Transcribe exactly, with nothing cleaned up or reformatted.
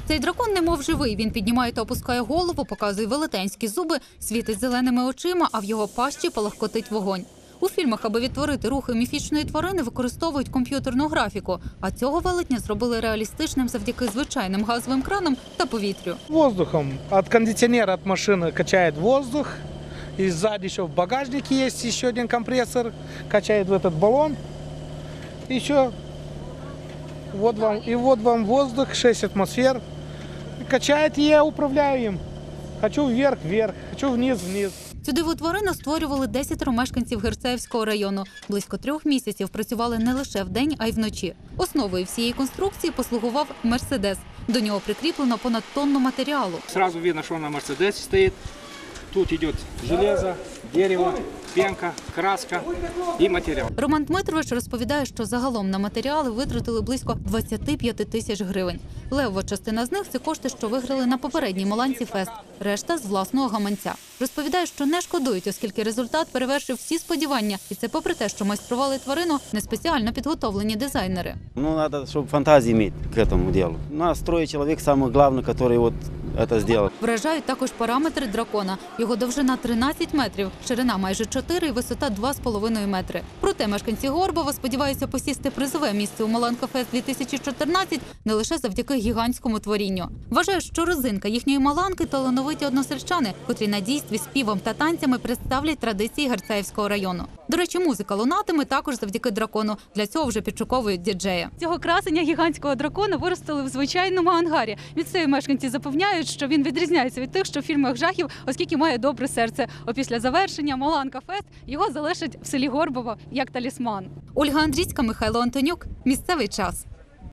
Цей дракон немов живий. Він піднімає та опускає голову, показує велетенські зуби, світить зеленими очима, а в його пащі палахкотить вогонь. У фільмах, аби відтворити рухи міфічної тварини, використовують комп'ютерну графіку. А цього велетня зробили реалістичним завдяки звичайним газовим кранам та повітрю. Воздухом. От кондиционера от машины качает воздух. И сзади еще в багажнике есть еще один компрессор. Качает в этот баллон. Еще вот вам, и вот вам воздух, шесть атмосфер. Качает, и я управляю им. Хочу вверх, вверх, хочу вниз, вниз. Цю диву тварину створювали десятеро мешканців Герцеївського району. Близько трьох місяців працювали не лише вдень, а й вночі. Основою всієї конструкції послугував «Мерседес». До нього прикріплено понад тонну матеріалу. Сразу видно, что на «Мерседесе» стоит. Тут идет железо, дерево, пенка, краска и материал. Роман Дмитрович розповідає, що загалом на матеріали витратили близько двадцять п'ять тисяч гривень. Левова частина з них – це кошти, що виграли на попередній Маланці Фест. Решта – з власного гаманця. Розповідає, що не шкодують, оскільки результат перевершив всі сподівання. І це попри те, що майстрували тварину не спеціально підготовлені дизайнери. Ну, надо, чтобы фантазии иметь к этому делу. У нас трое человек, самый главный, который вот это сделал. Вражають також параметри дракона. Його довжина тринадцять метрів, ширина майже чотири і висота два з половиною метри. Проте мешканці Горбова сподіваються посісти призове місце у Маланка Фест дві тисячі чотирнадцять не лише завдяки гігантському творінню. Вважають, що родзинка їхньої Маланки – талановиті односельчани, котрі на дійстві співом та танцями представлять традиції Герцеївського району. До речі, музика лунатиме також завдяки дракону. Для цього вже підшуковують діджея. Цього красення гігантського дракона виростили в звичайному ангарі. Місцеві мешканці запевняють, що він відрізняється від тих, що в фільмах жахів, оскільки має добре серце. Опісля завершення Маланка Фест його залишать в селі Горбово як талісман. Ольга Андрійська, Михайло Антонюк. Місцевий час.